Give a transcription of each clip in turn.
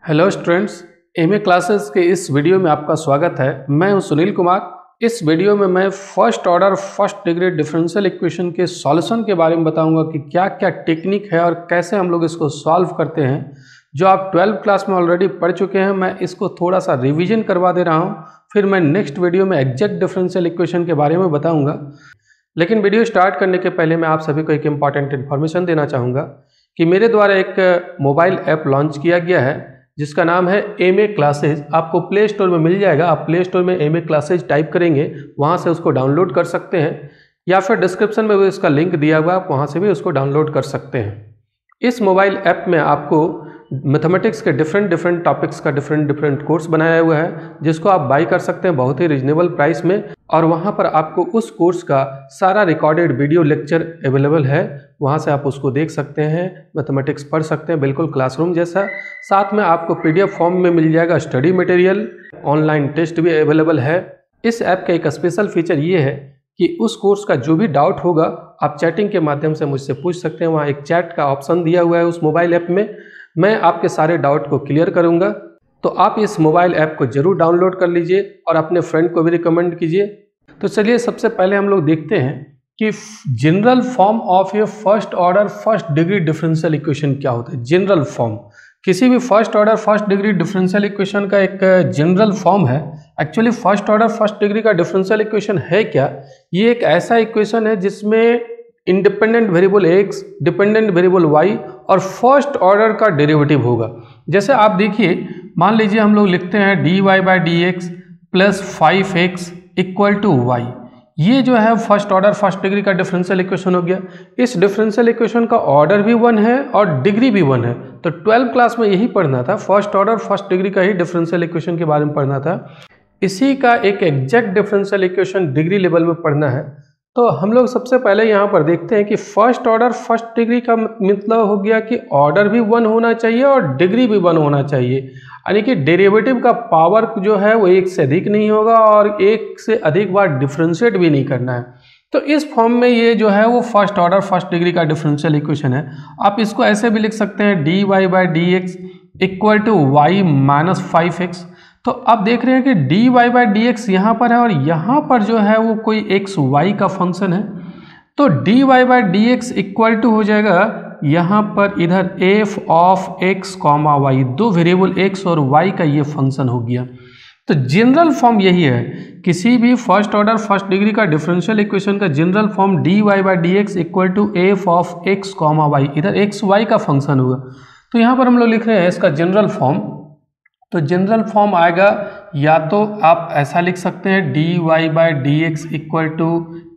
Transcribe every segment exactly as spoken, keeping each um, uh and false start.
Hello students, MA classes के इस video में आपका स्वागत है। मैं हूं सुनील कुमार। इस वीडियो में मैं first order first degree differential equation के सॉल्यूशन के बारे में बताऊंगा कि क्या क्या टेक्निक है और कैसे हम लोग इसको सॉल्व करते हैं। जो आप ट्वेल्थ क्लास में ऑलरेडी पढ़ चुके हैं, मैं इसको थोड़ा सा रिविजन करवा दे रहा हूँ। फिर मैं नेक्स्ट वीडियो में एग्जैक्ट डिफरेंशियल इक्वेशन के बारे में बताऊँगा। लेकिन वीडियो स्टार्ट करने के पहले मैं आप सभी को एक इम्पॉर्टेंट इन्फॉर्मेशन देना चाहूँगा कि मेरे द्वारा एक मोबाइल ऐप लॉन्च किया गया है जिसका नाम है एमए क्लासेज। आपको प्ले स्टोर में मिल जाएगा। आप प्ले स्टोर में एमए क्लासेज टाइप करेंगे, वहाँ से उसको डाउनलोड कर सकते हैं, या फिर डिस्क्रिप्शन में भी इसका लिंक दिया हुआ है, आप वहाँ से भी उसको डाउनलोड कर सकते हैं। इस मोबाइल ऐप में आपको मैथमेटिक्स के डिफरेंट डिफरेंट टॉपिक्स का डिफरेंट डिफरेंट कोर्स बनाया हुआ है, जिसको आप बाई कर सकते हैं बहुत ही रिजनेबल प्राइस में। और वहाँ पर आपको उस कोर्स का सारा रिकॉर्डेड वीडियो लेक्चर अवेलेबल है, वहाँ से आप उसको देख सकते हैं, मैथमेटिक्स पढ़ सकते हैं, बिल्कुल क्लासरूम जैसा। साथ में आपको पीडीएफ फॉर्म में मिल जाएगा स्टडी मटेरियल, ऑनलाइन टेस्ट भी अवेलेबल है। इस ऐप का एक स्पेशल फीचर ये है कि उस कोर्स का जो भी डाउट होगा आप चैटिंग के माध्यम से मुझसे पूछ सकते हैं। वहाँ एक चैट का ऑप्शन दिया हुआ है उस मोबाइल ऐप में। मैं आपके सारे डाउट को क्लियर करूँगा। तो आप इस मोबाइल ऐप को जरूर डाउनलोड कर लीजिए और अपने फ्रेंड को भी रिकमेंड कीजिए। तो चलिए सबसे पहले हम लोग देखते हैं कि general form of a first order first degree differential equation क्या होता है। जनरल फॉर्म किसी भी first order first degree differential equation का एक जनरल फॉर्म है। Actually first order first degree का डिफरेंशियल इक्वेशन है क्या? ये एक ऐसा इक्वेशन है जिसमें independent variable x, dependent variable y और फर्स्ट ऑर्डर का डेरिवेटिव होगा। जैसे आप देखिए, मान लीजिए हम लोग लिखते हैं d y by d x plus five x equal to y. ये जो है फर्स्ट ऑर्डर फर्स्ट डिग्री का डिफरेंशियल इक्वेशन हो गया। इस डिफरेंशियल इक्वेशन का ऑर्डर भी वन है और डिग्री भी वन है। तो ट्वेल्थ क्लास में यही पढ़ना था, फर्स्ट ऑर्डर फर्स्ट डिग्री का ही डिफरेंशियल इक्वेशन के बारे में पढ़ना था। इसी का एक exact differential equation degree level में पढ़ना है। तो हम लोग सबसे पहले यहाँ पर देखते हैं कि फर्स्ट ऑर्डर फर्स्ट डिग्री का मतलब हो गया कि ऑर्डर भी वन होना चाहिए और डिग्री भी वन होना चाहिए, यानी कि डेरिवेटिव का पावर जो है वो एक से अधिक नहीं होगा और एक से अधिक बार डिफरेंशिएट भी नहीं करना है। तो इस फॉर्म में ये जो है वो फर्स्ट ऑर्डर फर्स्ट डिग्री का डिफरेंशियल इक्वेशन है। आप इसको ऐसे भी लिख सकते हैं d y by d x equal to y minus five x. तो आप देख रहे हैं कि d y by d x यहाँ पर है और यहाँ पर जो है वो कोई एक्स वाई का फंक्शन है। तो d y by d x equal to हो जाएगा यहाँ पर इधर f of x comma y, दो वेरिएबल एक्स और वाई का ये फंक्शन हो गया। तो जनरल फॉर्म यही है, किसी भी फर्स्ट ऑर्डर फर्स्ट डिग्री का डिफरेंशियल इक्वेशन का general form d y by d x equal to f of x comma y, इधर एक्स वाई का फंक्शन होगा। तो यहाँ पर हम लोग लिख रहे हैं इसका जनरल फॉर्म। तो जनरल फॉर्म आएगा, या तो आप ऐसा लिख सकते हैं d y by d x equal to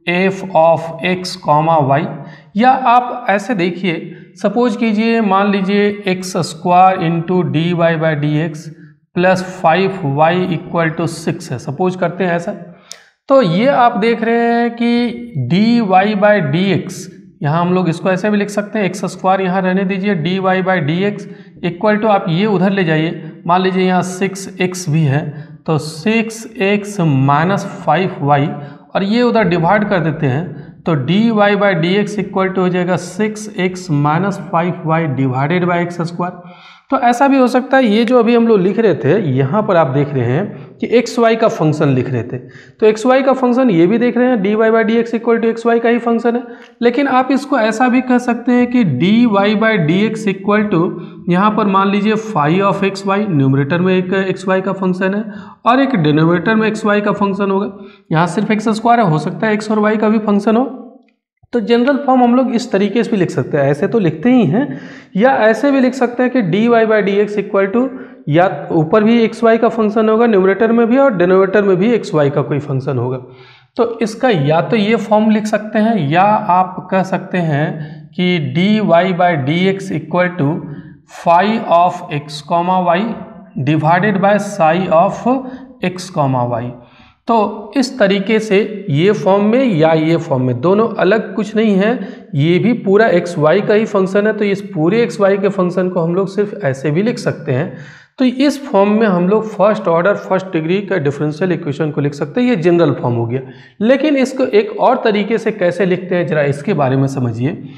f of x comma y, या आप ऐसे देखिए, सपोज कीजिए मान लीजिए x square into d y by d x plus five y equal to six है। सपोज करते हैं ऐसा। तो ये आप देख रहे हैं कि d y by d x, यहाँ हम लोग इसको ऐसे भी लिख सकते हैं, एक्स स्क्वायर यहाँ रहने दीजिए, d y by d x equal to आप ये उधर ले जाइए, मान लीजिए यहाँ सिक्स एक्स भी है, तो six x minus five y, और ये उधर डिवाइड कर देते हैं। तो d y by d x equal to हो जाएगा six x minus five y divided by x square. तो ऐसा भी हो सकता है, ये जो अभी हम लोग लिख रहे थे, यहाँ पर आप देख रहे हैं कि एक्स वाई का फंक्शन लिख रहे थे, तो एक्स वाई का फंक्शन ये भी देख रहे हैं, d y by d x equal to x y का ही फंक्शन है। लेकिन आप इसको ऐसा भी कह सकते हैं कि d y by d x equal to, यहाँ पर मान लीजिए five of x y, numerator में एक एक्स वाई का फंक्शन है और एक डिनोमिनेटर में एक्स वाई का फंक्शन होगा। यहाँ सिर्फ एक्स स्क्वायर है, हो सकता है एक्स और वाई का भी फंक्शन हो। तो जनरल फॉर्म हम लोग इस तरीके से भी लिख सकते हैं, ऐसे तो लिखते ही हैं, या ऐसे भी लिख सकते हैं कि d y by d x equal to, या ऊपर भी एक्स वाई का फंक्शन होगा न्यूमरेटर में भी और डिनोमिनेटर में भी एक्स वाई का कोई फंक्शन होगा। तो इसका या तो ये फॉर्म लिख सकते हैं, या आप कह सकते हैं कि d y by d x equal to five of x comma y divided by psi of x comma y. तो इस तरीके से ये फॉर्म में या ये फॉर्म में, दोनों अलग कुछ नहीं है, ये भी पूरा एक्स वाई का ही फंक्शन है। तो इस पूरे एक्स वाई के फंक्शन को हम लोग सिर्फ ऐसे भी लिख सकते हैं। तो इस फॉर्म में हम लोग फर्स्ट ऑर्डर फर्स्ट डिग्री का डिफरेंशियल इक्वेशन को लिख सकते हैं। ये जनरल फॉर्म हो गया। लेकिन इसको एक और तरीके से कैसे लिखते हैं, जरा इसके बारे में समझिए।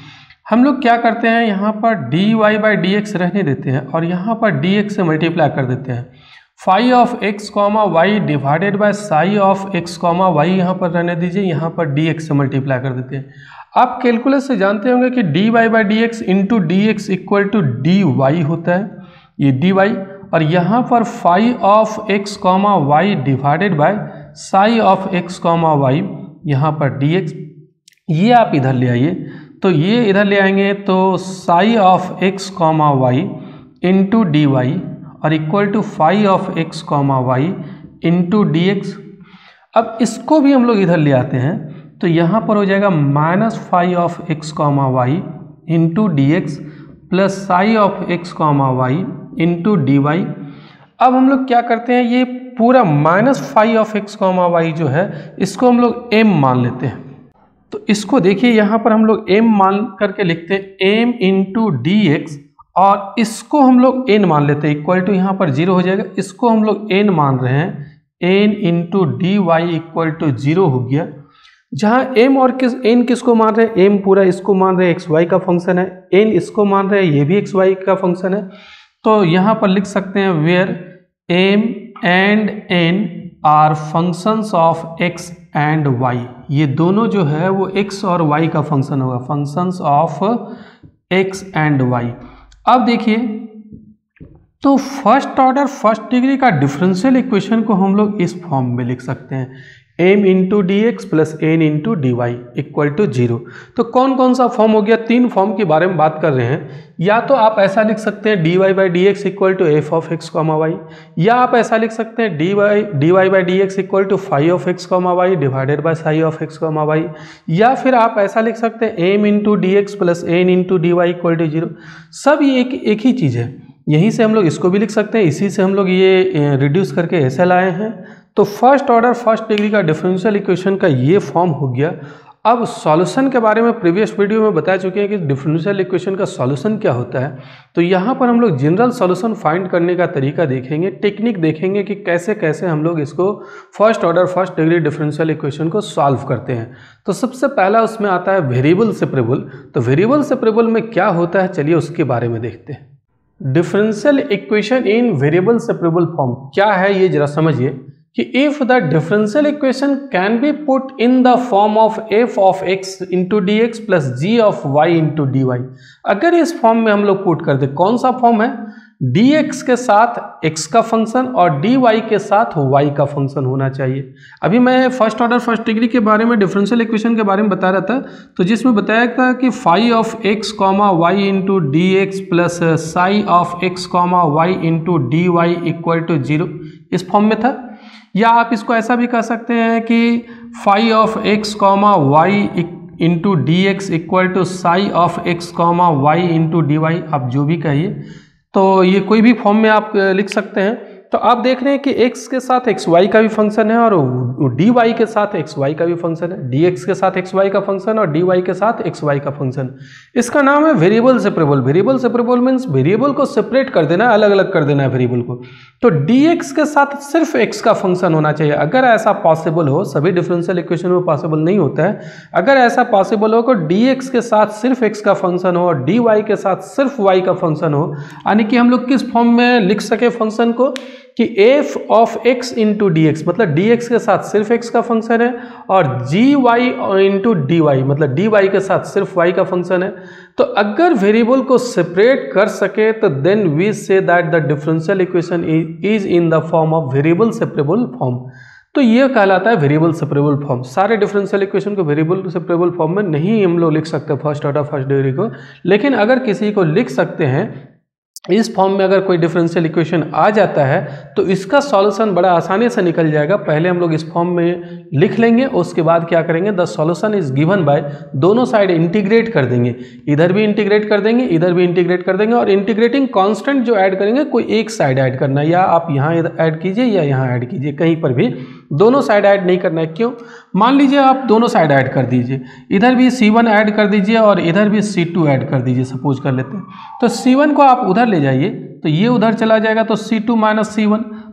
हम लोग क्या करते हैं, यहाँ पर d y by d x रहने देते हैं और यहाँ पर डी एक्स से मल्टीप्लाई कर देते हैं। Phi of x comma y divided by psi of x comma y यहाँ पर रहने दीजिए, यहाँ पर डी एक्स से मल्टीप्लाई कर देते हैं। आप कैलकुलस से जानते होंगे कि d y by d x into d x equal to d y होता है, ये डी वाई, और यहाँ पर phi of x comma y divided by psi of x comma y, यहाँ पर डी एक्स, ये आप इधर ले आइए, तो ये इधर ले आएंगे तो psi of x comma y into d y और equal to phi of x comma y into d x. अब इसको भी हम लोग इधर ले आते हैं तो यहाँ पर हो जाएगा minus phi of x comma y into d x plus psi of x comma y into d y. अब हम लोग क्या करते हैं, ये पूरा minus phi of x comma y जो है इसको हम लोग m मान लेते हैं। तो इसको देखिए यहाँ पर हम लोग m मान करके लिखते हैं m इंटू डी एक्स, और इसको हम लोग n मान लेते हैं, इक्वल टू यहाँ पर जीरो हो जाएगा, इसको हम लोग n मान रहे हैं, n into d y equal to zero हो गया। जहाँ m और किस n किसको मान रहे हैं, m पूरा इसको मान रहे हैं एक्स वाई का फंक्शन है, n इसको मान रहे हैं ये भी एक्स वाई का फंक्शन है। तो यहाँ पर लिख सकते हैं where m and n are functions of x and y, ये दोनों जो है वो x और y का फंक्शन होगा, functions of x and y। अब देखिए तो फर्स्ट ऑर्डर फर्स्ट डिग्री का डिफरेंशियल इक्वेशन को हम लोग इस फॉर्म में लिख सकते हैं, m into d x plus n into d y equal to zero. तो कौन कौन सा फॉर्म हो गया, तीन फॉर्म के बारे में बात कर रहे हैं। या तो आप ऐसा लिख सकते हैं d y by d x equal to f of x comma y, या आप ऐसा लिख सकते हैं d y d y by d x equal to phi of x comma y divided by psi of x comma y, या फिर आप ऐसा लिख सकते हैं m into d x plus n into d y equal to zero. सब ये एक एक ही चीज़ है, यहीं से हम लोग इसको भी लिख सकते हैं, इसी से हम लोग ये रिड्यूस करके ऐसे लाए हैं। तो फर्स्ट ऑर्डर फर्स्ट डिग्री का डिफरेंशियल इक्वेशन का ये फॉर्म हो गया। अब सॉल्यूशन के बारे में प्रीवियस वीडियो में बता चुके हैं कि डिफरेंशियल इक्वेशन का सॉल्यूशन क्या होता है। तो यहाँ पर हम लोग जनरल सॉल्यूशन फाइंड करने का तरीका देखेंगे, टेक्निक देखेंगे कि कैसे कैसे हम लोग इसको first order first degree differential equation को सॉल्व करते हैं। तो सबसे पहला उसमें आता है वेरिएबल सेपरेबल। तो वेरिएबल सेपरेबल में क्या होता है, चलिए उसके बारे में देखते हैं। Differential equation in variable separable form क्या है ये जरा समझिए कि if the differential equation can be put in the form of f of x into d x plus g of y into d y. अगर इस फॉर्म में हम लोग पुट कर दे, कौन सा फॉर्म है, dx के साथ x का फंक्शन और dy के साथ y का फंक्शन होना चाहिए। अभी मैं फर्स्ट ऑर्डर फर्स्ट डिग्री के बारे में डिफरेंशियल इक्वेशन के बारे में बता रहा था, तो जिसमें बताया था कि phi of x comma y into d x plus psi of x comma y into d y equal to zero, इस फॉर्म में था। या आप इसको ऐसा भी कह सकते हैं कि phi of x comma y into d x equal to psi of x comma y into d y, आप जो भी कहिए, तो ये कोई भी फॉर्म में आप लिख सकते हैं। तो आप देख रहे हैं कि x के साथ xy का भी फंक्शन है और dy के साथ xy का भी फंक्शन है, dx के साथ xy का फंक्शन और dy के साथ xy का फंक्शन। इसका नाम है variable separable. Variable separable means variable को सेपरेट कर देना है, अलग अलग कर देना है वेरिएबल को। तो dx के साथ सिर्फ x का फंक्शन होना चाहिए। अगर ऐसा पॉसिबल हो, सभी डिफरेंशियल इक्वेशन में पॉसिबल नहीं होता है, अगर ऐसा पॉसिबल हो कि dx के साथ सिर्फ x का फंक्शन हो और dy के साथ सिर्फ y का फंक्शन हो, यानी कि हम लोग किस फॉर्म में लिख सके फंक्शन को कि f of x into d x, मतलब dx के साथ सिर्फ x का फंक्शन है और gy इंटू डी वाई, मतलब dy के साथ सिर्फ y का फंक्शन है। तो अगर वेरिएबल को सेपरेट कर सके तो then we say that the differential equation is in the form of variable separable form. तो ये कहलाता है वेरिएबल सेपरेबल फॉर्म। सारे डिफरेंशियल इक्वेशन को वेरिएबल सेपरेबल फॉर्म में नहीं हम लोग लिख सकते फर्स्ट ऑर्डर फर्स्ट डिग्री को, लेकिन अगर किसी को लिख सकते हैं इस फॉर्म में, अगर कोई डिफरेंशियल इक्वेशन आ जाता है तो इसका सॉल्यूशन बड़ा आसानी से निकल जाएगा। पहले हम लोग इस फॉर्म में लिख लेंगे, उसके बाद क्या करेंगे, the solution is given by, दोनों साइड इंटीग्रेट कर देंगे, इधर भी इंटीग्रेट कर देंगे, इधर भी इंटीग्रेट कर देंगे, और इंटीग्रेटिंग कांस्टेंट जो ऐड करेंगे कोई एक साइड ऐड करना है, या आप यहाँ ऐड कीजिए या यहाँ ऐड कीजिए, कहीं पर भी दोनों साइड ऐड नहीं करना है। क्यों, मान लीजिए आप दोनों साइड ऐड कर दीजिए, इधर भी सी वन ऐड कर दीजिए और इधर भी सी टू ऐड कर दीजिए, सपोज कर लेते हैं। तो सी वन को आप उधर ले जाइए तो ये उधर चला जाएगा, तो c two minus c one,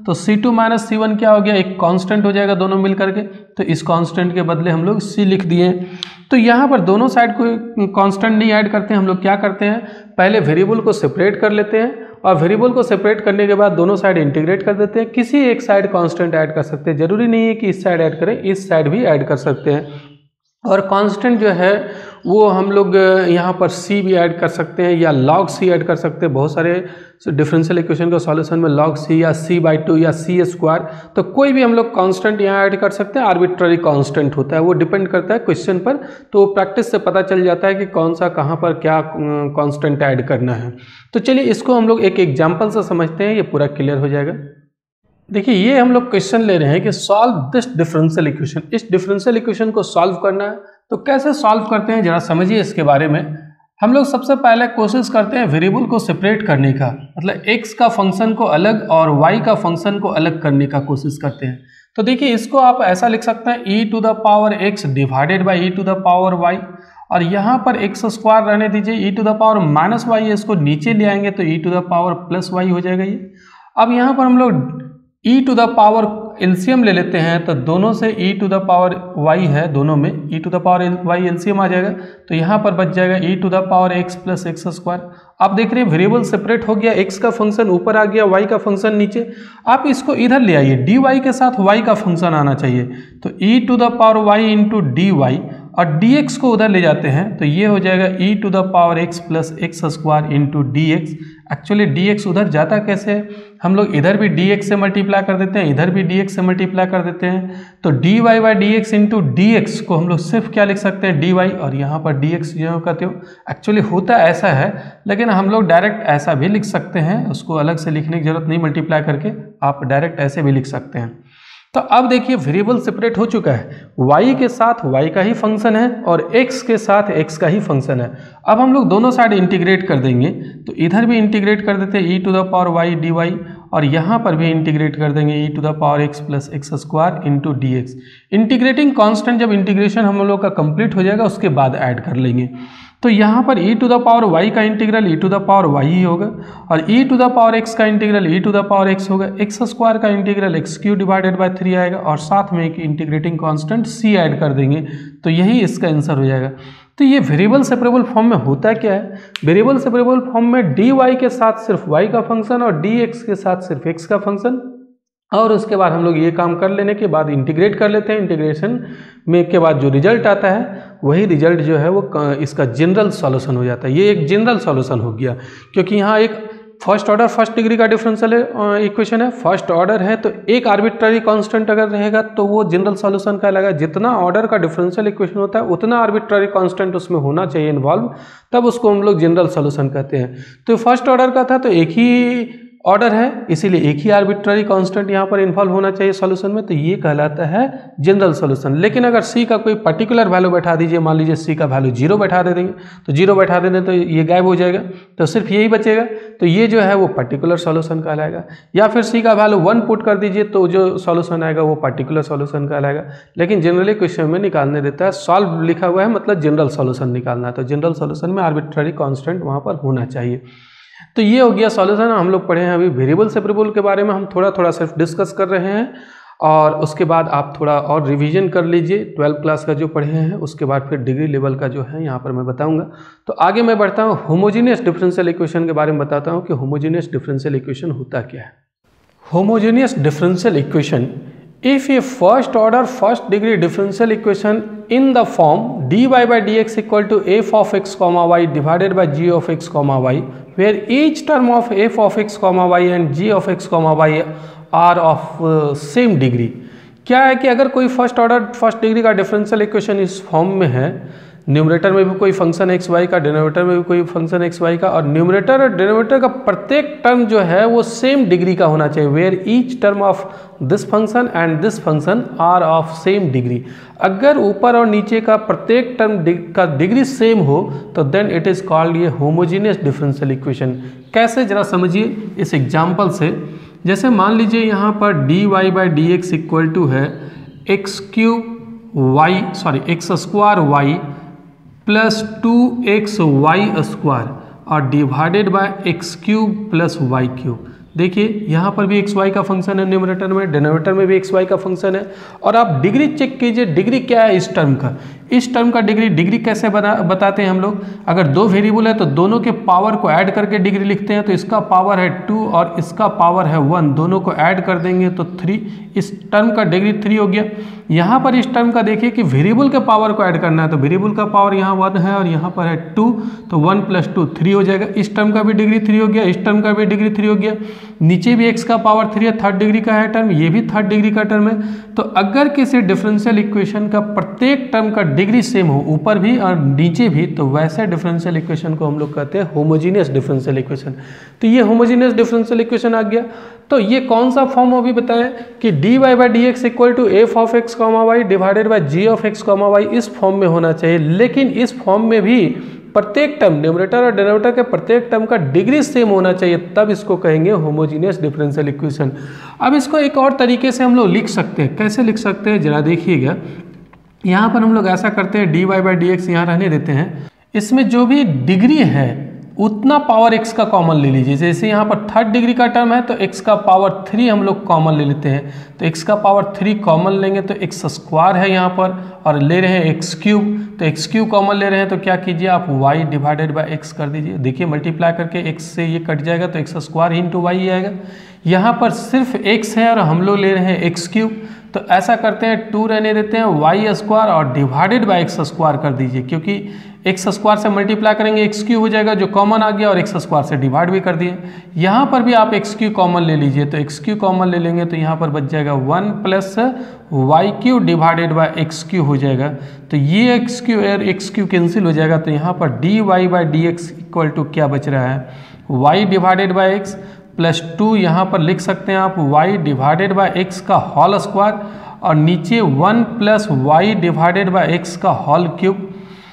तो c two minus c one क्या हो गया, एक कांस्टेंट हो जाएगा दोनों मिल करके, तो इस कांस्टेंट के बदले हम लोग सी लिख दिए। तो यहाँ पर दोनों साइड कोई कांस्टेंट नहीं ऐड करते हैं, हम लोग क्या करते हैं, पहले वेरिएबल को सेपरेट कर लेते हैं और वेरिएबल को सेपरेट करने के बाद दोनों साइड इंटीग्रेट कर देते हैं। किसी एक साइड कांस्टेंट ऐड कर सकते हैं, जरूरी नहीं है कि इस साइड ऐड करें, इस साइड भी ऐड कर सकते हैं। और कांस्टेंट जो है वो हम लोग यहाँ पर c भी ऐड कर सकते हैं या log c ऐड कर सकते हैं। बहुत सारे डिफरेंशियल इक्वेशन का सॉल्यूशन में log c या c बाई टू या c स्क्वायर, तो कोई भी हम लोग कांस्टेंट यहाँ ऐड कर सकते हैं। आर्बिट्ररी कांस्टेंट होता है, वो डिपेंड करता है क्वेश्चन पर, तो प्रैक्टिस से पता चल जाता है कि कौन सा कहाँ पर क्या कांस्टेंट ऐड करना है। तो चलिए इसको हम लोग एक एग्जाम्पल से समझते हैं, ये पूरा क्लियर हो जाएगा। देखिए ये हम लोग क्वेश्चन ले रहे हैं कि सॉल्व दिस डिफरेंशियल इक्वेशन, इस डिफरेंशियल इक्वेशन को सॉल्व करना है। तो कैसे सॉल्व करते हैं जरा समझिए इसके बारे में। हम लोग सबसे पहले कोशिश करते हैं वेरिएबल को सेपरेट करने का, मतलब x का फंक्शन को अलग और y का फंक्शन को अलग करने का कोशिश करते हैं। तो देखिए इसको आप ऐसा लिख सकते हैं e to the power x divided by e to the power y, और यहाँ पर एक्स स्क्वायर रहने दीजिए, e to the power minus y, इसको नीचे ले आएंगे तो e to the power plus y हो जाएगा ये। अब यहाँ पर हम लोग e to the power LCM ले लेते हैं, तो दोनों से e to the power y है, दोनों में e to the power y LCM आ जाएगा, तो यहाँ पर बच जाएगा e to the power x plus x square. आप देख रहे हैं वेरिएबल सेपरेट हो गया, x का फंक्शन ऊपर आ गया, y का फंक्शन नीचे। आप इसको इधर ले आइए, dy के साथ y का फंक्शन आना चाहिए, तो e to the power y into d y, और dx को उधर ले जाते हैं तो ये हो जाएगा e to the power x plus x square into d x. Actually dx उधर जाता कैसे है, हम लोग इधर भी dx से मल्टीप्लाई कर देते हैं, इधर भी dx से मल्टीप्लाई कर देते हैं, तो dy by d x into d x को हम लोग सिर्फ क्या लिख सकते हैं dy, और यहाँ पर dx जो कहते हो। एक्चुअली होता ऐसा है, लेकिन हम लोग डायरेक्ट ऐसा भी लिख सकते हैं, उसको अलग से लिखने की जरूरत नहीं, मल्टीप्लाई करके आप डायरेक्ट ऐसे भी लिख सकते हैं। तो अब देखिए वेरिएबल सेपरेट हो चुका है, y के साथ y का ही फंक्शन है और x के साथ x का ही फंक्शन है। अब हम लोग दोनों साइड इंटीग्रेट कर देंगे, तो इधर भी इंटीग्रेट कर देते हैं e to the power y d y, और यहाँ पर भी इंटीग्रेट कर देंगे e to the power x plus x square into d x. Integrating constant जब इंटीग्रेशन हम लोग का कंप्लीट हो जाएगा उसके बाद ऐड कर लेंगे, तो यहाँ पर e to the power y का integral e to the power y ही होगा, और e to the power x का integral e to the power x होगा, एक्स स्क्वायर का integral x cube divided by three आएगा, और साथ में एक इंटीग्रेटिंग कांस्टेंट c ऐड कर देंगे, तो यही इसका आंसर हो जाएगा। तो ये वेरिएबल सेपरेबल फॉर्म में होता क्या है, वेरिएबल सेपरेबल फॉर्म में dy के साथ सिर्फ y का फंक्शन और dx के साथ सिर्फ x का फंक्शन, और उसके बाद हम लोग ये काम कर लेने के बाद इंटीग्रेट कर लेते हैं। इंटीग्रेशन में के बाद जो रिजल्ट आता है वही रिजल्ट जो है वो इसका जनरल सॉल्यूशन हो जाता है। ये एक जनरल सॉल्यूशन हो गया, क्योंकि यहाँ एक फर्स्ट ऑर्डर फर्स्ट डिग्री का डिफरेंशियल इक्वेशन है, फर्स्ट ऑर्डर है, तो एक आर्बिट्ररी कांस्टेंट अगर रहेगा तो वो जनरल सॉल्यूशन कहलाएगा। जितना ऑर्डर का डिफरेंशियल इक्वेशन होता है उतना आर्बिट्ररी कांस्टेंट उसमें होना चाहिए इन्वॉल्व, तब उसको हम लोग जनरल सॉल्यूशन कहते हैं। तो फर्स्ट ऑर्डर का था तो एक ही ऑर्डर है, इसीलिए एक ही आर्बिट्ररी कांस्टेंट यहाँ पर इन्वॉल्व होना चाहिए सॉल्यूशन में, तो ये कहलाता है जनरल सॉल्यूशन। लेकिन अगर सी का कोई पर्टिकुलर वैल्यू बैठा दीजिए, मान लीजिए सी का वैल्यू जीरो बैठा दे देंगे, तो जीरो बैठा दे दें तो ये गायब हो जाएगा, तो सिर्फ यही बचेगा, तो ये जो है वो पर्टिकुलर सॉल्यूशन कहलाएगा। या फिर सी का वैल्यू वन पुट कर दीजिए तो जो सॉल्यूशन आएगा वो पर्टिकुलर सॉल्यूशन कहलाएगा। लेकिन जनरली क्वेश्चन में निकालने देता है, सॉल्व लिखा हुआ है मतलब जनरल सॉल्यूशन निकालना है, तो जनरल सॉल्यूशन में आर्बिट्ररी कांस्टेंट वहाँ पर होना चाहिए। तो ये हो गया सॉल्यूशन। हम लोग पढ़े हैं अभी वेरिएबल सेपरेबल के बारे में, हम थोड़ा थोड़ा सिर्फ डिस्कस कर रहे हैं, और उसके बाद आप थोड़ा और रिवीजन कर लीजिए ट्वेल्थ क्लास का जो पढ़े हैं, उसके बाद फिर डिग्री लेवल का जो है यहाँ पर मैं बताऊंगा। तो आगे मैं बढ़ता हूँ, होमोजीनियस डिफरेंशियल इक्वेशन के बारे में बताता हूँ कि होमोजीनियस डिफरेंशियल इक्वेशन होता क्या है। Homogeneous differential equation, if a first order first degree differential equation in the form dy by dx equal to f of x comma y divided by g of x comma y, where each term of f of x comma y and g of x comma y are of uh, same degree। क्या है कि अगर कोई first order first degree का differential equation इस form में है, numerator में भी कोई फंक्शन एक्स वाई का, डिनोमिनेटर में भी कोई फंक्शन एक्स वाई का, और न्यूमरेटर और डिनोमिनेटर का प्रत्येक टर्म जो है वो सेम डिग्री का होना चाहिए, where each term of this function and this function are of same degree. अगर ऊपर और नीचे का प्रत्येक टर्म डिग, का डिग्री सेम हो तो देन इट इज कॉल्ड ये होमोजीनियस डिफरेंशियल इक्वेशन। कैसे, जरा समझिए इस एग्जाम्पल से। जैसे मान लीजिए यहाँ पर d y by d x equal to है x cube y sorry x square y plus two x y square और divided by x cube plus y cube. देखिए यहाँ पर भी एक्स वाई का फंक्शन है न्यूमरेटर में, डिनोमिनेटर में भी एक्स वाई का फंक्शन है। और आप डिग्री चेक कीजिए, डिग्री क्या है इस टर्म का। इस टर्म का डिग्री डिग्री कैसे बना बताते हैं हम लोग, अगर दो वेरिएबल है तो दोनों के पावर को ऐड करके डिग्री लिखते हैं। तो इसका पावर है टू और इसका पावर है वन, दोनों को ऐड कर देंगे तो थ्री, इस टर्म का डिग्री थ्री हो गया। यहाँ पर इस टर्म का देखिए कि वेरिएबल के पावर को ऐड करना है, तो वेरिएबल का पावर यहाँ वन है और यहाँ पर है टू, तो वन प्लस टू थ्री हो जाएगा। इस टर्म का भी डिग्री थ्री हो गया, इस टर्म का भी डिग्री थ्री हो गया। नीचे भी एक्स का पावर थ्री है, थर्ड डिग्री का है टर्म, ये भी थर्ड डिग्री का टर्म है। तो अगर किसी डिफरेंशियल इक्वेशन का प्रत्येक टर्म का डिग्री सेम हो, ऊपर भी और नीचे भी, तो वैसे डिफरेंशियल इक्वेशन को हम लोग कहते हैं होमोजीनियस डिफरेंशियल इक्वेशन। तो ये होमोजीनियस डिफरेंशियल इक्वेशन आ गया। तो ये कौन सा फॉर्म अभी बताएं कि d y by d x equal to f of x comma y divided by g of x comma y, इस फॉर्म में होना चाहिए। लेकिन इस फॉर्म में भी प्रत्येक टर्म, न्यूमरेटर और डिनोमिनेटर के प्रत्येक टर्म का डिग्री सेम होना चाहिए, तब इसको कहेंगे होमोजीनियस डिफरेंशियल इक्वेशन। अब इसको एक और तरीके से हम लोग लिख सकते हैं। कैसे लिख सकते हैं जरा देखिएगा। यहाँ पर हम लोग ऐसा करते हैं, d y by d x यहाँ रहने देते हैं, इसमें जो भी डिग्री है उतना पावर x का कॉमन ले लीजिए। जैसे यहाँ पर थर्ड डिग्री का टर्म है तो x का पावर थ्री हम लोग कॉमन ले लेते हैं। तो x का पावर थ्री कॉमन लेंगे तो x स्क्वायर है यहाँ पर, और ले रहे हैं एक्स क्यूब, तो एक्स क्यूब कॉमन ले रहे हैं तो क्या कीजिए आप y डिवाइडेड बाई एक्स कर दीजिए। देखिए मल्टीप्लाई करके x से ये कट जाएगा तो एक्स स्क्वायर इंटू वाई आएगा। यहाँ पर सिर्फ x है और हम लोग ले रहे हैं एक्स क्यूब, तो ऐसा करते हैं टू रहने देते हैं, वाई स्क्वायर और डिवाइडेड बाई एक्स स्क्वायर कर दीजिए, क्योंकि एक्स स्क्वायर से मल्टीप्लाई करेंगे एक्स क्यू हो जाएगा जो कॉमन आ गया, और एक्स स्क्वायर से डिवाइड भी कर दिए। यहाँ पर भी आप एक्स क्यू कॉमन ले लीजिए, तो एक्स क्यू कॉमन ले लेंगे तो यहाँ पर बच जाएगा one plus y cube divided by x cube हो जाएगा। तो ये एक्स क्यू और एक्स क्यू कैंसिल हो जाएगा, तो यहाँ पर d y by d x equal to क्या बच रहा है, y divided by x plus two, यहाँ पर लिख सकते हैं आप वाई डिवाइडेड बाई एक्स का होल स्क्वायर, और नीचे one plus y divided by x का होल क्यूब।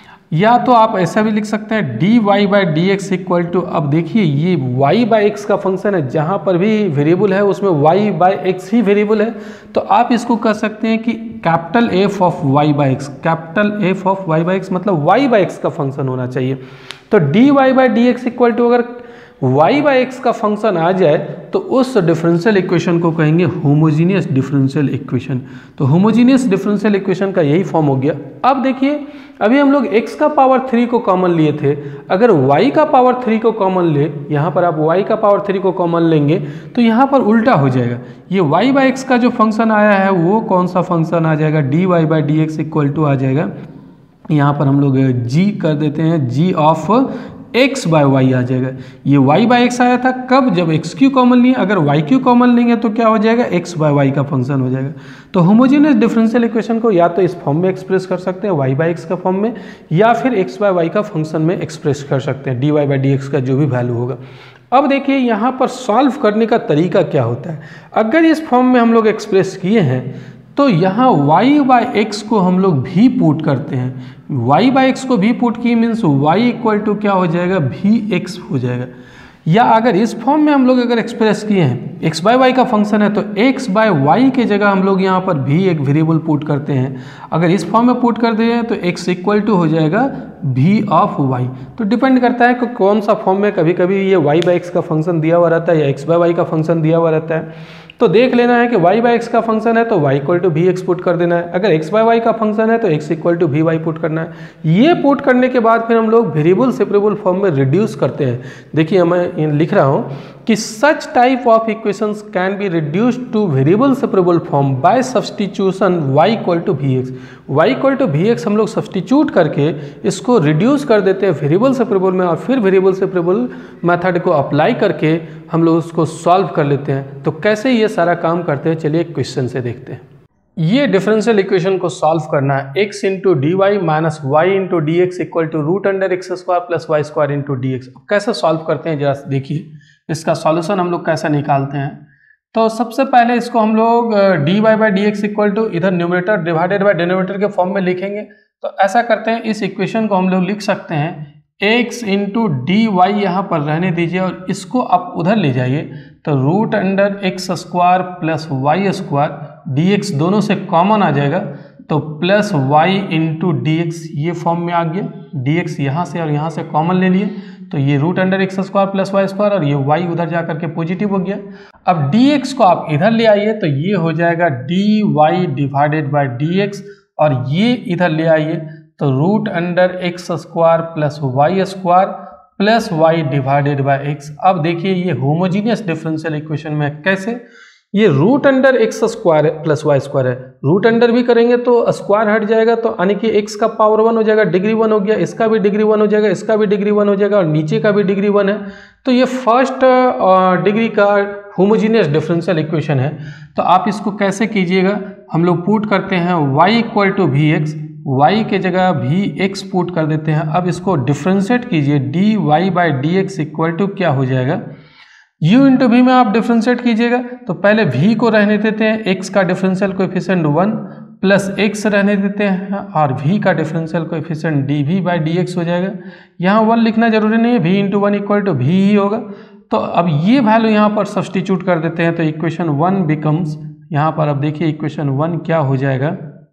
या तो आप ऐसा भी लिख सकते हैं d y by d x equal to, अब देखिए ये वाई बाई एक्स का फंक्शन है, जहाँ पर भी वेरिएबल है उसमें वाई बाई एक्स ही वेरिएबल है, तो आप इसको कह सकते हैं कि capital F of y by x, capital F of y by x मतलब वाई बाई एक्स का फंक्शन होना चाहिए। तो d y by d x equal to अगर y बाई एक्स का फंक्शन आ जाए तो उस डिफरेंशियल इक्वेशन को कहेंगे होमोजीनियस डिफरेंशियल इक्वेशन। तो होमोजीनियस डिफरेंशियल इक्वेशन का यही फॉर्म हो गया। अब देखिए अभी हम लोग x का पावर थ्री को कॉमन लिए थे, अगर y का पावर थ्री को कॉमन ले, यहाँ पर आप y का पावर थ्री को कॉमन लेंगे तो यहाँ पर उल्टा हो जाएगा। ये y बाई एक्स का जो फंक्शन आया है वो कौन सा फंक्शन आ जाएगा, d y by d x equal to आ जाएगा, यहाँ पर हम लोग g कर देते हैं, g of x by y आ जाएगा। ये y बाय एक्स आया था कब, जब एक्स क्यू कॉमन लिए, अगर वाई क्यू कॉमन लेंगे तो क्या हो जाएगा, x बाय वाई का फंक्शन हो जाएगा। तो होमोजेनियस डिफरेंशियल इक्वेशन को या तो इस फॉर्म में एक्सप्रेस कर सकते हैं y बाय एक्स का फॉर्म में, या फिर x बाय वाई का फंक्शन में एक्सप्रेस कर सकते हैं, d y by d x का जो भी वैल्यू होगा। अब देखिए यहाँ पर सॉल्व करने का तरीका क्या होता है। अगर इस फॉर्म में हम लोग एक्सप्रेस किए हैं तो यहाँ y बाई एक्स को हम लोग भी पुट करते हैं, y बाई एक्स को भी पुट किए मीन्स y इक्वल टू क्या हो जाएगा, भी एक्स हो जाएगा। या अगर इस फॉर्म में हम लोग अगर एक्सप्रेस किए हैं, x बाई वाई का फंक्शन है तो x बाई वाई के जगह हम लोग यहाँ पर भी एक वेरिएबल पुट करते हैं। अगर इस फॉर्म में पुट कर दें तो x इक्वल टू हो जाएगा भी ऑफ y। तो डिपेंड करता है कि कौन सा फॉर्म में, कभी कभी ये y बाई एक्स का फंक्शन दिया हुआ रहता है या x बाई वाई का फंक्शन दिया हुआ रहता है। तो देख लेना है कि y बाई एक्स का फंक्शन है तो y equal to v x put कर देना है, अगर x बाई वाई का फंक्शन है तो x equal to v y put करना है। ये पुट करने के बाद फिर हम लोग वेरिएबल सेपरेबल फॉर्म में रिड्यूस करते हैं। देखिए मैं लिख रहा हूँ कि such type of equations can be reduced to variable separable form by substitution y equal to v x. y equal to v x हम लोग सब्सटीट्यूट करके इसको रिड्यूस कर देते हैं वेरिएबल सेपरेबल में, और फिर वेरिएबल सेपरेबल मेथड को अप्लाई करके हम लोग उसको सॉल्व कर लेते हैं। तो कैसे ये सारा काम करते हैं, चलिए एक क्वेश्चन से देखते हैं। ये डिफरेंशियल इक्वेशन को सॉल्व करना है, x into d y minus y into d x equal to root under x square plus y square into d x. कैसे सॉल्व करते हैं जरा देखिए, इसका सॉल्यूशन हम लोग कैसे निकालते हैं। तो सबसे पहले इसको हम लोग d y by d x equal to इधर न्यूमरेटर डिवाइडेड बाई डिनोमिनेटर के फॉर्म में लिखेंगे। तो ऐसा करते हैं, इस इक्वेशन को हम लोग लिख सकते हैं x इंटू डी वाई यहाँ पर रहने दीजिए और इसको आप उधर ले जाइए, तो root under x square plus y square d x दोनों से कॉमन आ जाएगा, तो plus y into d x ये फॉर्म में आ गया। डी एक्स यहाँ से और यहाँ से कॉमन ले लिए तो ये root under x square plus y square और ये वाई उधर जा करके पॉजिटिव हो गया। अब डी एक्स को आप इधर ले आइए तो ये हो जाएगा d y divided by d x और ये इधर ले आइए तो root under x square plus y square plus y divided by x. अब देखिए ये होमोजीनियस डिफरेंशियल इक्वेशन में कैसे, ये root under x square plus y square है, रूट अंडर भी करेंगे तो स्क्वायर हट जाएगा तो यानी कि एक्स का पावर वन हो जाएगा, डिग्री वन हो गया, इसका भी डिग्री वन हो जाएगा, इसका भी डिग्री वन हो जाएगा और नीचे का भी डिग्री वन है। तो ये फर्स्ट डिग्री का होमोजीनियस डिफरेंशियल इक्वेशन है। तो आप इसको कैसे कीजिएगा, हम लोग पुट करते हैं y equal to v x, y के जगह वी एक्स पुट कर देते हैं। अब इसको डिफ्रेंशिएट कीजिए, d y by d x equal to क्या हो जाएगा, u इंटू वी में आप डिफ्रेंशिएट कीजिएगा तो पहले v को रहने देते हैं, x का differential coefficient one plus x रहने देते हैं और v का differential coefficient d v by d x हो जाएगा। यहाँ वन लिखना जरूरी नहीं है, v into one equal to v ही होगा। तो अब ये वैल्यू यहाँ पर सब्सटीट्यूट कर देते हैं तो इक्वेशन वन बिकम्स, यहाँ पर अब देखिए इक्वेशन वन क्या हो जाएगा,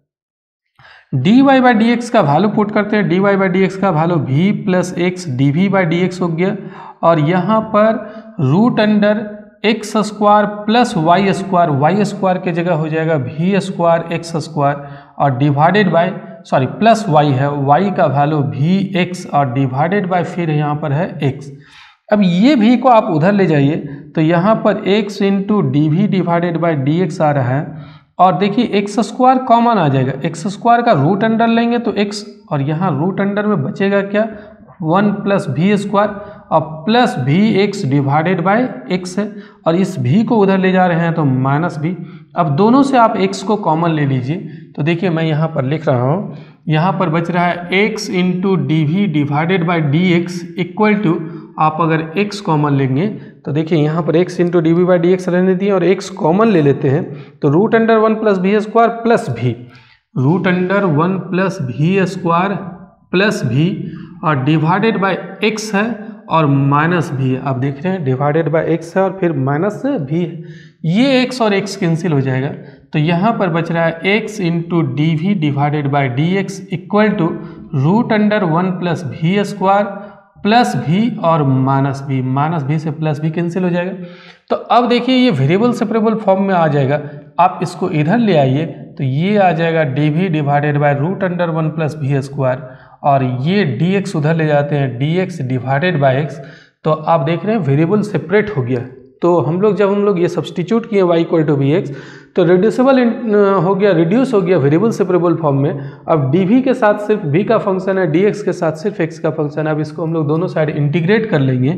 d y by d x का वैल्यू पुट करते हैं, d y by d x का value v plus x d v by d x हो गया और यहाँ पर root under x square plus y square, y square के जगह हो जाएगा वी स्क्वायर एक्स स्क्वायर और divided by sorry plus y है, वाई का वैल्यू वी एक्स और डिवाइडेड बाय फिर यहाँ पर है एक्स। अब ये भी को आप उधर ले जाइए तो यहाँ पर x into d v divided by d x आ रहा है और देखिए एक्स स्क्वायर कॉमन आ जाएगा, एक्स स्क्वायर का रूट अंडर लेंगे तो एक्स और यहाँ रूट अंडर में बचेगा क्या, वन प्लस वी स्क्वायर और plus v x divided by x है और इस v को उधर ले जा रहे हैं तो माइनस v। अब दोनों से आप x को कॉमन ले लीजिए तो देखिए मैं यहाँ पर लिख रहा हूँ, यहाँ पर बच रहा है x into d v divided by d x equal to, आप अगर x कॉमन लेंगे तो देखिए यहाँ पर x into d v by d x रहने दिए और x कॉमन ले लेते हैं तो root under one plus v square plus भी, root under one plus v square plus भी और डिवाइडेड बाई एक्स है और माइनस भी है। आप देख रहे हैं डिवाइडेड बाई एक्स है और फिर माइनस भी है, ये x और x कैंसिल हो जाएगा तो यहाँ पर बच रहा है x into d v divided by d x equal to root under one plus v square plus भी और माइनस भी, माइनस भी से प्लस भी कैंसिल हो जाएगा। तो अब देखिए ये वेरिएबल सेपरेबल फॉर्म में आ जाएगा, आप इसको इधर ले आइए तो ये आ जाएगा d v divided by root under one plus v square और ये dx उधर ले जाते हैं dx डिवाइडेड बाय x। तो आप देख रहे हैं वेरिएबल सेपरेट हो गया। तो हम लोग जब हम लोग ये सब्सटीट्यूट किए y equal to v x तो रिड्यूसिबल हो गया, रिड्यूस हो गया वेरिएबल सेपरेबल फॉर्म में। अब dv के साथ सिर्फ v का फंक्शन है, dx के साथ सिर्फ x का फंक्शन है। अब इसको हम लोग दोनों साइड इंटीग्रेट कर लेंगे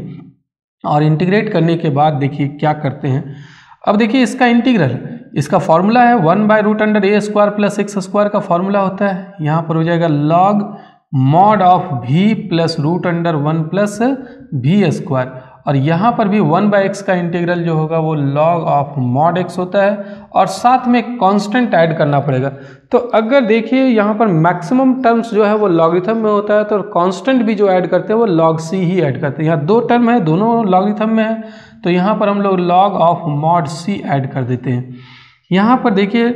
और इंटीग्रेट करने के बाद देखिए क्या करते हैं। अब देखिए इसका इंटीग्रल, इसका फॉर्मूला है one by root under a square plus x square का फॉर्मूला होता है, यहाँ पर हो जाएगा log mod of v plus root under one plus v square और यहाँ पर भी वन बाई एक्स का इंटीग्रल जो होगा वो लॉग ऑफ मॉड एक्स होता है और साथ में कांस्टेंट ऐड करना पड़ेगा। तो अगर देखिए यहाँ पर मैक्सिमम टर्म्स जो है वो लॉगरिथम में होता है तो कांस्टेंट भी जो ऐड करते हैं वो लॉग सी ही ऐड करते हैं। यहाँ दो टर्म है, दोनों लॉगरिथम में है तो यहाँ पर हम लोग log of mod c add कर देते हैं। यहाँ पर देखिए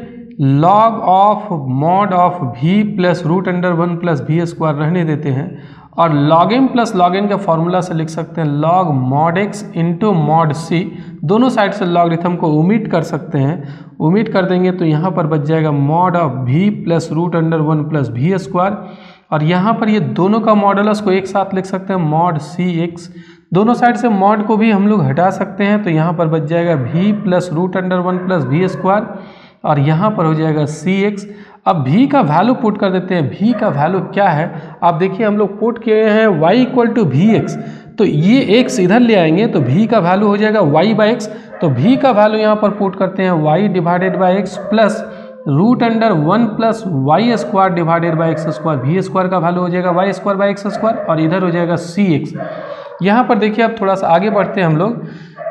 log of mod of v plus root under one plus v square रहने देते हैं और log m plus log n का फॉर्मूला से लिख सकते हैं log mod x into mod c, दोनों साइड से लॉगरिथम को ओमिट कर सकते हैं, ओमिट कर देंगे तो यहाँ पर बच जाएगा mod of v plus root under one plus v square और यहाँ पर ये दोनों का मॉडुलस को एक साथ लिख सकते हैं मॉड सी एक्स, दोनों साइड से मॉड को भी हम लोग हटा सकते हैं तो यहाँ पर बच जाएगा v plus root under one plus v square और यहाँ पर हो जाएगा सी एक्स। अब v का वैल्यू पुट कर देते हैं, v का वैल्यू क्या है आप देखिए, हम लोग पुट किए हैं y equal to v x तो ये x इधर ले आएंगे तो v का वैल्यू हो जाएगा y बाई एक्स, तो v का वैल्यू यहाँ पर पुट करते हैं y divided by x plus root under one plus y square divided by x square, v square का वैल्यू हो जाएगा y square by x square और इधर हो जाएगा सी एक्स। यहाँ पर देखिए अब थोड़ा सा आगे बढ़ते हैं हम लोग,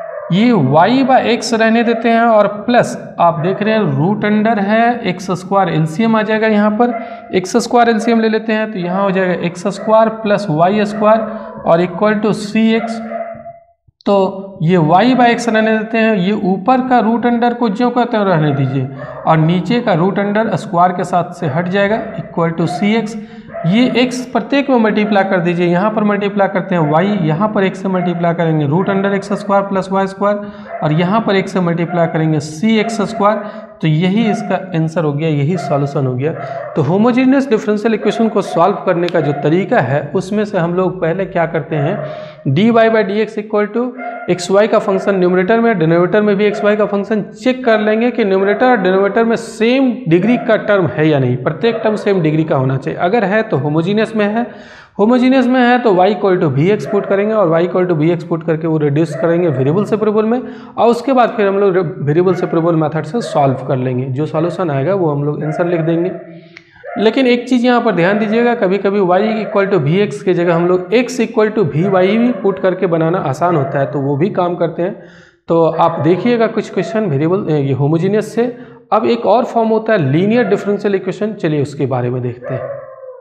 ये y बाई एक्स रहने देते हैं और प्लस आप देख रहे हैं रूट अंडर है एक्स स्क्वायर, एलसीएम आ जाएगा, यहाँ पर एक्स स्क्वायर एलसीएम ले लेते हैं तो यहाँ हो जाएगा x square plus y square और इक्वल टू सी एक्स। तो ये y बाई एक्स रहने देते हैं, ये ऊपर का रूट अंडर को जो कहते हैं रहने दीजिए और नीचे का रूट अंडर स्क्वायर के साथ से हट जाएगा इक्वल टू सी एक्स। ये x प्रत्येक में मल्टीप्लाई कर दीजिए, यहाँ पर मल्टीप्लाई करते हैं y, यहाँ पर x से मल्टीप्लाई करेंगे root under x square plus y square, और यहाँ पर x से मल्टीप्लाई करेंगे सी एक्स स्क्वायर। तो यही इसका आंसर हो गया, यही सॉल्यूशन हो गया। तो होमोजेनियस डिफरेंशियल इक्वेशन को सॉल्व करने का जो तरीका है उसमें से हम लोग पहले क्या करते हैं, d y by d x equal to x y का फंक्शन न्यूमरेटर में, डिनोमिनेटर में भी एक्स वाई का फंक्शन चेक कर लेंगे कि न्यूमरेटर और डिनोमिनेटर में सेम डिग्री का टर्म है या नहीं। प्रत्येक टर्म सेम डिग्री का होना चाहिए। अगर है तो होमोजीनियस में है, होमोजीनियस में है तो y equal to v x put करेंगे और y equal to v x put करके वो रिड्यूस करेंगे वेरिएबल सेपरेबल में, और उसके बाद फिर हम लोग वेरिएबल सेपरेबल मेथड से सॉल्व कर लेंगे। जो सॉल्यूशन आएगा वो हम लोग आंसर लिख देंगे। लेकिन एक चीज़ यहाँ पर ध्यान दीजिएगा, कभी कभी y equal to v x की जगह हम लोग x equal to v y भी पुट करके बनाना आसान होता है, तो वो भी काम करते हैं। तो आप देखिएगा कुछ क्वेश्चन वेरिएबल ये होमोजीनियस से। अब एक और फॉर्म होता है लीनियर डिफरेंशियल इक्वेशन, चलिए उसके बारे में देखते हैं।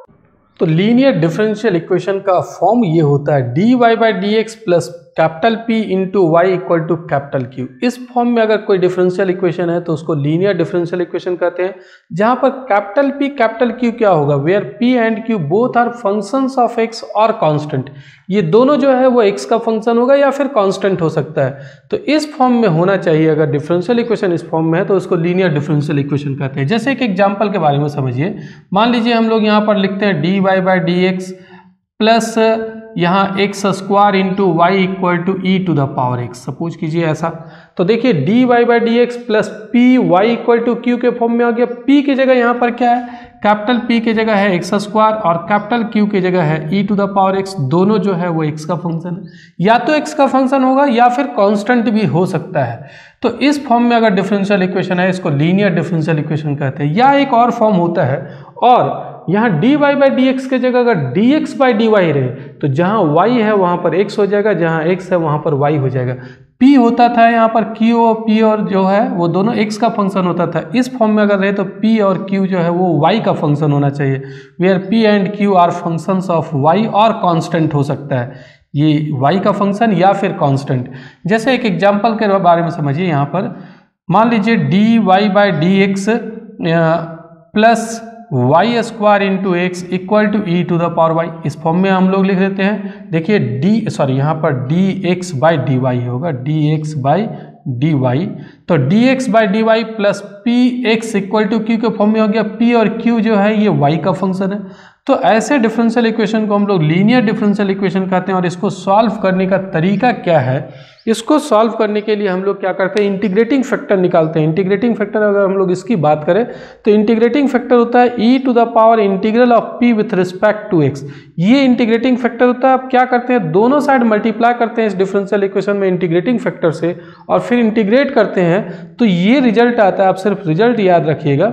तो लीनियर डिफरेंशियल इक्वेशन का फॉर्म ये होता है d y by d x plus capital P into y equal to capital Q. इस फॉर्म में अगर कोई डिफरेंशियल इक्वेशन है तो उसको लीनियर डिफरेंशियल इक्वेशन कहते हैं, जहां पर कैपिटल पी कैपिटल क्यू क्या होगा, where P and Q both are functions of x और कांस्टेंट। ये दोनों जो है वो एक्स का फंक्शन होगा या फिर कांस्टेंट हो सकता है। तो इस फॉर्म में होना चाहिए। अगर डिफरेंशियल इक्वेशन इस फॉर्म में है तो उसको लीनियर डिफरेंशियल इक्वेशन कहते हैं। जैसे एक एग्जाम्पल के बारे में समझिए। मान लीजिए हम लोग यहाँ पर लिखते हैं d y by d x plus यहाँ x square into y equal to e to the power x. Suppose कीजिए ऐसा। तो देखिए d y by d x plus p y equal to q के फॉर्म में आ गया। पी की जगह यहाँ पर क्या है, कैपिटल पी की जगह है एक्स स्क्वायर और कैपिटल क्यू की जगह है e to the power x. दोनों जो है वो एक्स का फंक्शन है, या तो एक्स का फंक्शन होगा या फिर कांस्टेंट भी हो सकता है। तो इस फॉर्म में अगर डिफरेंशियल इक्वेशन है इसको लीनियर डिफरेंशियल इक्वेशन कहते हैं। या एक और फॉर्म होता है, और यहाँ d y by d x की जगह अगर d x by d y रहे तो जहाँ y है वहाँ पर x हो जाएगा, जहाँ x है वहाँ पर y हो जाएगा। p होता था यहाँ पर q और p और जो है वो दोनों x का फंक्शन होता था। इस फॉर्म में अगर रहे तो p और q जो है वो y का फंक्शन होना चाहिए, where p and q are functions of y और कांस्टेंट हो सकता है, ये y का फंक्शन या फिर कांस्टेंट। जैसे एक एग्जाम्पल के बारे में समझिए। यहाँ पर मान लीजिए d y by d x plus y square into x equal to e to the power y. इस फॉर्म में हम लोग लिख देते हैं। देखिए डी सॉरी यहाँ पर d x by d y होगा, d x by d y. तो d x by d y plus p x equal to q के फॉर्म में हो गया। पी और क्यू जो है ये वाई का फंक्शन है। तो ऐसे डिफरेंशियल इक्वेशन को हम लोग लीनियर डिफरेंशियल इक्वेशन कहते हैं। और इसको सॉल्व करने का तरीका क्या है, इसको सॉल्व करने के लिए हम लोग क्या करते हैं, इंटीग्रेटिंग फैक्टर निकालते हैं। इंटीग्रेटिंग फैक्टर अगर हम लोग इसकी बात करें तो इंटीग्रेटिंग फैक्टर होता है e to the power integral of p with respect to x. ये इंटीग्रेटिंग फैक्टर होता है। अब क्या करते हैं, दोनों साइड मल्टीप्लाई करते हैं इस डिफरेंशियल इक्वेशन में इंटीग्रेटिंग फैक्टर से, और फिर इंटीग्रेट करते हैं तो ये रिजल्ट आता है। आप सिर्फ रिजल्ट याद रखिएगा,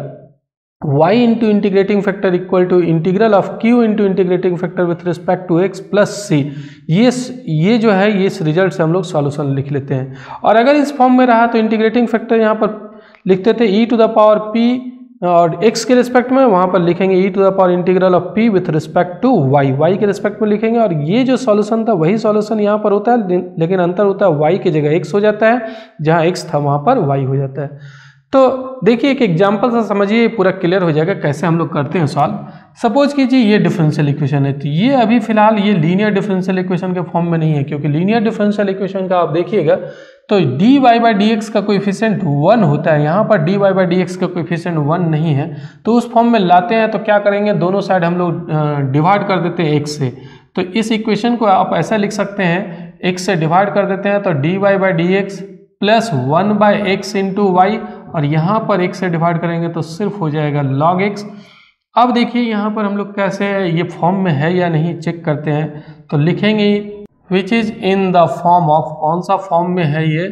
y into integrating factor equal to integral of q into integrating factor with respect to x plus c. ये ये जो है ये इस रिजल्ट से हम लोग सॉल्यूशन लिख लेते हैं। और अगर इस फॉर्म में रहा तो इंटीग्रेटिंग फैक्टर यहाँ पर लिखते थे e to the power p और x के रिस्पेक्ट में, वहाँ पर लिखेंगे e to the power integral of p with respect to y, y के रिस्पेक्ट में लिखेंगे। और ये जो सॉल्यूशन था वही सॉल्यूशन यहाँ पर होता है, लेकिन अंतर होता है y की जगह x हो जाता है, जहाँ x था वहाँ पर y हो जाता है। तो देखिए एक एग्जांपल से समझिए, पूरा क्लियर हो जाएगा कैसे हम लोग करते हैं सॉल्व। सपोज कीजिए ये डिफरेंशियल इक्वेशन है, तो ये अभी फिलहाल ये लीनियर डिफरेंशियल इक्वेशन के फॉर्म में नहीं है, क्योंकि लीनियर डिफरेंशियल इक्वेशन का आप देखिएगा तो d y by d x का कोएफिशिएंट वन होता है। यहाँ पर d y by d x का कोएफिशिएंट वन नहीं है, तो उस फॉर्म में लाते हैं तो क्या करेंगे, दोनों साइड हम लोग डिवाइड कर देते हैं एक्स से। तो इस इक्वेशन को आप ऐसा लिख सकते हैं, एक्स से डिवाइड कर देते हैं तो d y by d x plus one by x into y, और यहाँ पर x से डिवाइड करेंगे तो सिर्फ हो जाएगा log x। अब देखिए यहाँ पर हम लोग कैसे ये फॉर्म में है या नहीं चेक करते हैं। तो लिखेंगे which is in the form of, कौन सा फॉर्म में है ये,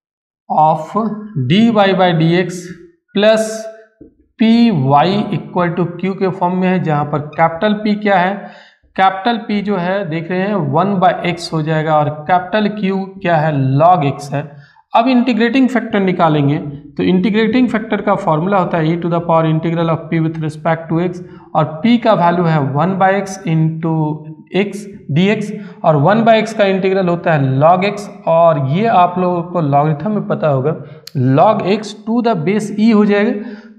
of d y by d x plus p y equal to q के फॉर्म में है, जहाँ पर कैपिटल P क्या है, कैपिटल P जो है देख रहे हैं वन बाई एक्स हो जाएगा, और कैपिटल Q क्या है, log x है। अब इंटीग्रेटिंग फैक्टर निकालेंगे तो इंटीग्रेटिंग फैक्टर का फॉर्मूला होता है e to the power integral of p with respect to x, और p का वैल्यू है one by x into x d x, और वन बाई एक्स का इंटीग्रल होता है log x, और ये आप लोगों को लॉगरिथम में पता होगा log x to the base e हो जाएगा।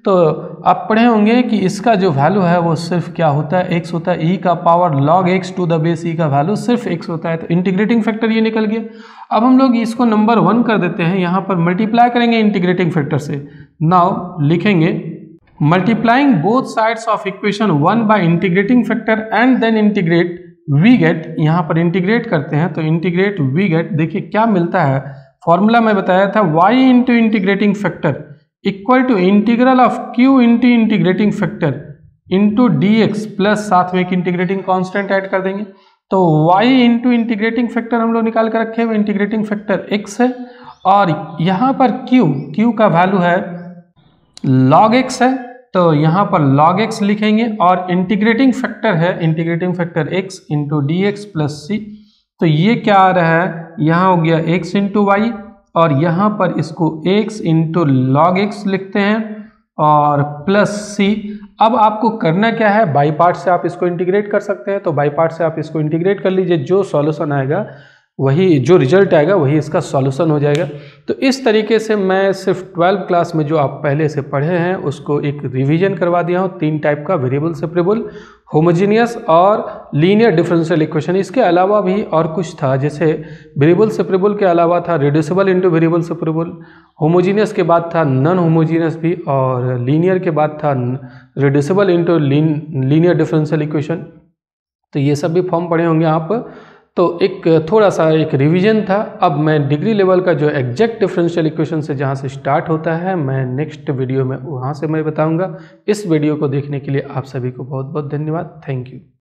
तो आप पढ़े होंगे कि इसका जो वैल्यू है वो सिर्फ क्या होता है, x होता है, e का power log x to the base e का वैल्यू सिर्फ x होता है। तो इंटीग्रेटिंग फैक्टर ये निकल गया। अब हम लोग इसको नंबर वन कर देते हैं, यहाँ पर मल्टीप्लाई करेंगे इंटीग्रेटिंग फैक्टर से। नाउ लिखेंगे multiplying both sides of equation one by integrating factor and then integrate we get, यहाँ पर इंटीग्रेट करते हैं तो इंटीग्रेट वी गेट, देखिए क्या मिलता है, फॉर्मूला मैं बताया था y into integrating factor equal to integral of q into integrating factor into d x plus साथ में एक इंटीग्रेटिंग कांस्टेंट ऐड कर देंगे। तो y इंटू इंटीग्रेटिंग फैक्टर हम लोग निकाल कर रखे हुए, इंटीग्रेटिंग फैक्टर x है और यहाँ पर q q का वैल्यू है log x है, तो यहाँ पर log x लिखेंगे और इंटीग्रेटिंग फैक्टर है integrating factor x into d x plus c. तो ये क्या आ रहा है, यहाँ हो गया x इंटू वाई और यहाँ पर इसको x इंटू लॉग एक्स लिखते हैं और प्लस c। अब आपको करना क्या है, बाई पार्ट से आप इसको इंटीग्रेट कर सकते हैं, तो बाई पार्ट से आप इसको इंटीग्रेट कर लीजिए, जो सॉल्यूशन आएगा वही, जो रिजल्ट आएगा वही इसका सॉल्यूशन हो जाएगा। तो इस तरीके से मैं सिर्फ ट्वेल्थ क्लास में जो आप पहले से पढ़े हैं उसको एक रिवीजन करवा दिया हूँ। तीन टाइप का, वेरिएबल सेपरेबल, होमोजीनियस और लीनियर डिफरेंशियल इक्वेशन। इसके अलावा भी और कुछ था, जैसे वेरिएबल सेपरेबल के अलावा था reducible into variable separable, homogeneous के बाद था नॉन होमोजीनियस भी, और लीनियर के बाद था reducible into linear differential equation. तो ये सब भी फॉर्म पढ़े होंगे आप। तो एक थोड़ा सा एक रिवीजन था। अब मैं डिग्री लेवल का जो एग्जैक्ट डिफरेंशियल इक्वेशन से जहाँ से स्टार्ट होता है, मैं नेक्स्ट वीडियो में वहाँ से मैं बताऊँगा। इस वीडियो को देखने के लिए आप सभी को बहुत बहुत धन्यवाद। Thank you.